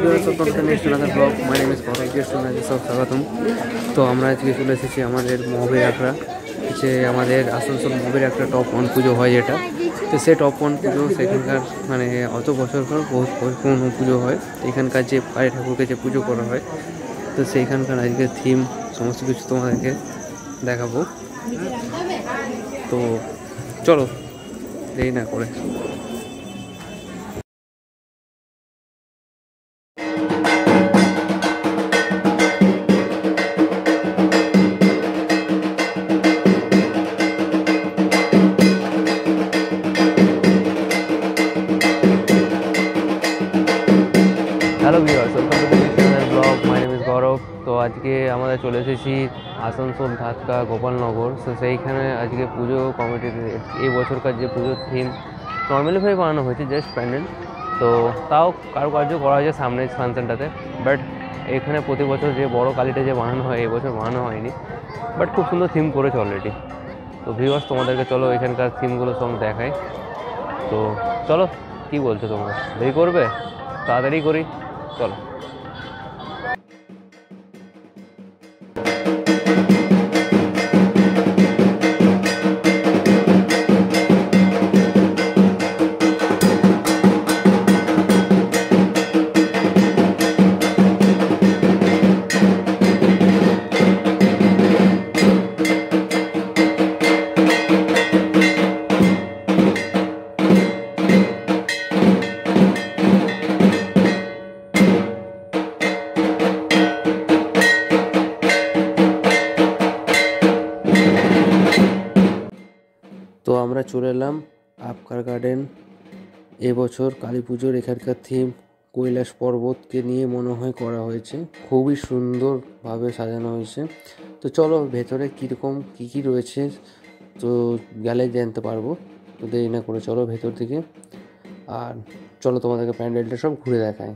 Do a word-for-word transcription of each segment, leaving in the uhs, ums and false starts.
Next another blog. My name is Gaurav, G S touring সব স্বাগতম। তো আমরা আজকে চলে এসেছি আমাদের মহাবীর আখড়া, যে আমাদের আসানসোল মহাবীর আখড়া টপ ওয়ান পুজো হয় যেটা। তো সে টপ ওয়ান পুজো সেখানকার মানে অত বছর পর বহুত পুরনো পুজো হয়। এখানকার যে পায়ে ঠাকুরকে যে পুজো করা হয়, তো সেইখানকার আজকে থিম সমস্ত কিছু তোমাদেরকে দেখাবো। তো চলো দেরি না করে। Hello viewers, welcome to this channel blog. My name is Gaurav. তো আজকে আমরা চলে এসেছি আসানসোল ধাতকা গোপালনগর। তো সেইখানে আজকে পুজো কমিটির এই বছরকার যে পুজোর থিম নর্মালিভাবে বানানো হয়েছে, জাস্ট প্যান্ডেল। তো তাও কারুকার্য করা হয়েছে সামনে ফাংশনটাতে। বাট এখানে প্রতি বছর যে বড় কালিটা যে বানানো হয়, এই বছর বানানো হয়নি, বাট খুব সুন্দর থিম করেছে অলরেডি। তো ভিউয়ার্স, তোমাদেরকে চলো এখানকার থিমগুলো সব দেখাই। তো চলো, কী বলছো তোমরা, দেরি করবে? তাড়াতাড়ি করি, চলো। তো আমরা চলে এলাম আপকার গার্ডেন। এবছর কালী পুজোর এখানকার থিম কৈলাস পর্বতকে নিয়ে মনে হয় করা হয়েছে, খুবই সুন্দরভাবে সাজানো হয়েছে। তো চলো ভেতরে কীরকম কী কী রয়েছে তো গেলে জানতে পারবো। তো দেরি না করে চলো ভেতর দিকে, আর চলো তোমাদেরকে প্যান্ডেলটা সব ঘুরে দেখায়।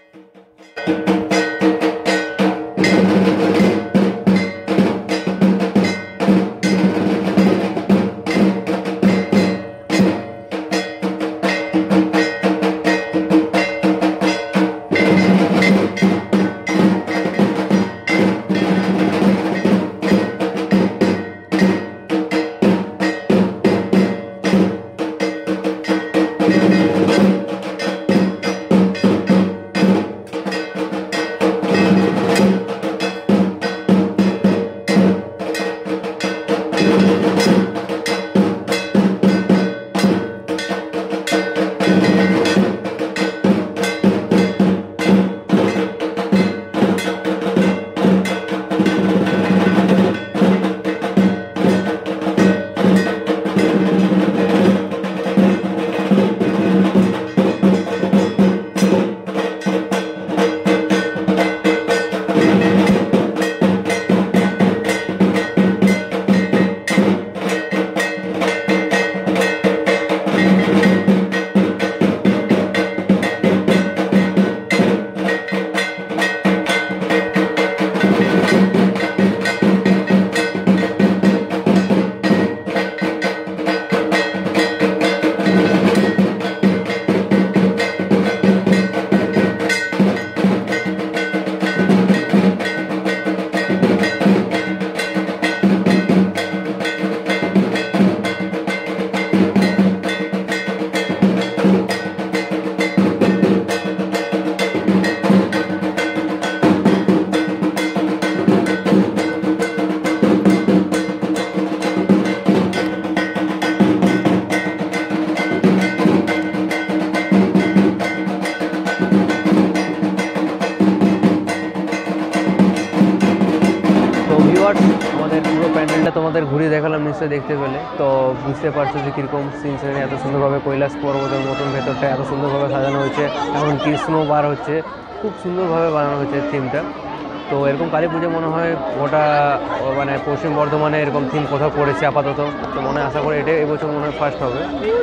আমাদের পুরো প্যান্ডেলটা তোমাদের ঘুরিয়ে দেখালাম, নিশ্চয়ই দেখতে পেলে। তো বুঝতে পারছো যে কীরকম সিন সিনারি, এত সুন্দরভাবে কৈলাস পর্বতের মতন ভেতরটা এত সুন্দরভাবে সাজানো হয়েছে। এখন কৃষ্ণ বার হচ্ছে, খুব সুন্দরভাবে বানানো হয়েছে থিমটা। তো এরকম কালী পুজো মনে হয় ওটা মানে পশ্চিম বর্ধমানে এরকম থিম কোথাও করেছে আপাতত। তো মনে হয় আশা করি এটা এবছর মনে হয় ফার্স্ট হবে।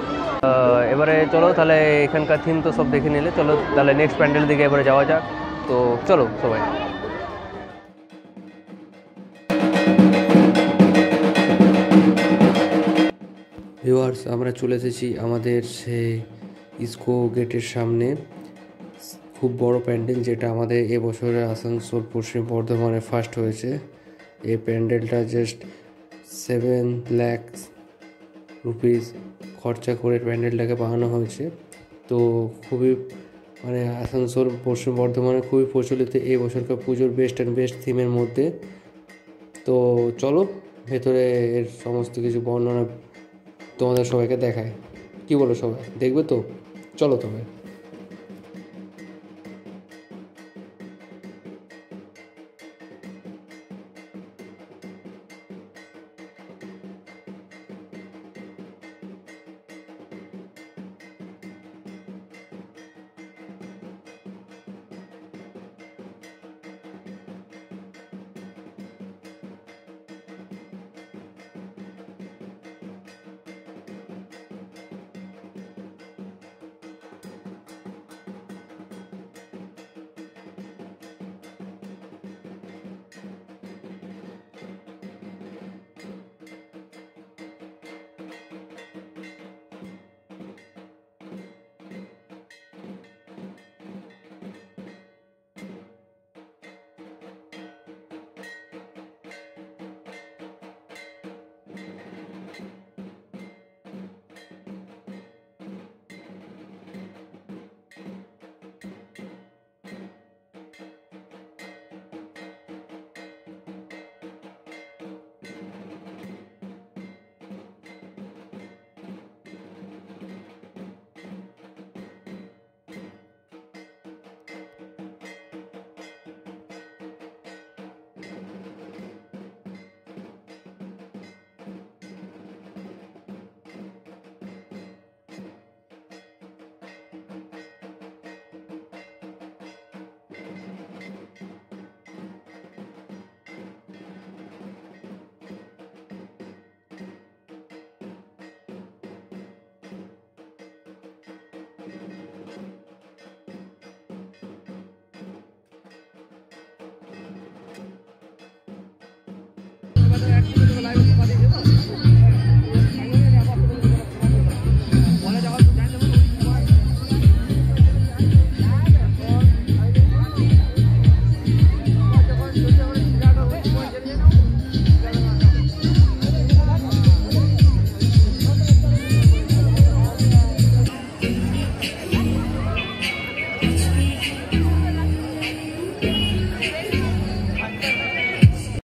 এবারে চলো তাহলে এখানকার থিম তো সব দেখে নিলে, চলো তাহলে নেক্সট প্যান্ডেল দিকে এবারে যাওয়া যাক। তো চলো সবাই। ভিউয়ার্স, আমরা চলে এসেছি আমাদের সেই ইসকো গেটের সামনে। খুব বড় প্যান্ডেল, যেটা আমাদের এবছরে আসানসোল পশ্চিম বর্ধমানে ফার্স্ট হয়েছে। এই প্যান্ডেলটা জাস্ট সেভেন ল্যাক্স রুপিস খরচা করে প্যান্ডেলটাকে বানানো হয়েছে। তো খুবই মানে আসানসোল পশ্চিম বর্ধমানে খুবই প্রচলিত এই বছরকার পুজোর বেস্ট অ্যান্ড বেস্ট থিমের মধ্যে। তো চলো ভেতরে এর সমস্ত কিছু বর্ণনা তোমাদের সবাইকে দেখায়। কি বলো, সবাই দেখবে তো? চলো তবে।